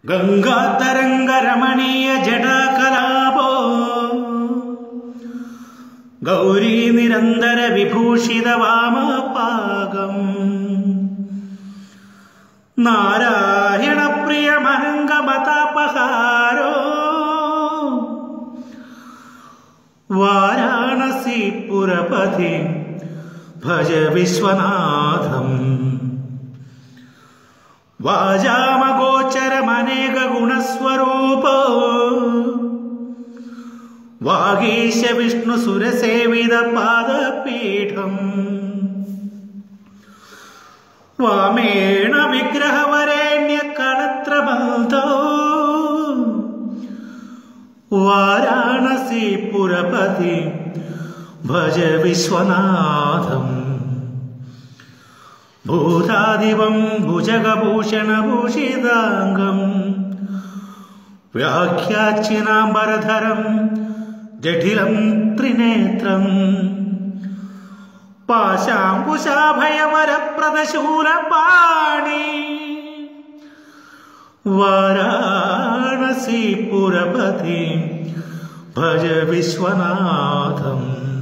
ഗംഗാതരംഗരമണീയ ജടാകലാപോ ഗൗരീ നിരന്തര വിഭൂഷിത വാമപാകം നാരായണ പ്രിയ മനംഗമതാപഹാരോ വാരാണസി പുരപതി ഭജ വിശ്വനാഥം വാചാമഗോചരമനേക ഗുണസ്വരൂപോ വാഗീശ വിഷ്ണു സുരസേവിത പാദപീഠം വാമേണ വിഗ്രഹവരേണ്യ കളത്രബന്ധോ വാരാണസി പുരപതി ഭജ വിശ്വനാഥം ഭൂതാദിവം ഭുജഗഭൂഷണഭൂഷിതാംഗം വ്യാഖ്യാച്ചിനാംബരധരം ജഠിലം ത്രിനേത്രം പാശാംകുശാഭയവരപ്രദശൂലപാണി വാരാണസി പുരപതി ഭജ വിശ്വനാഥം.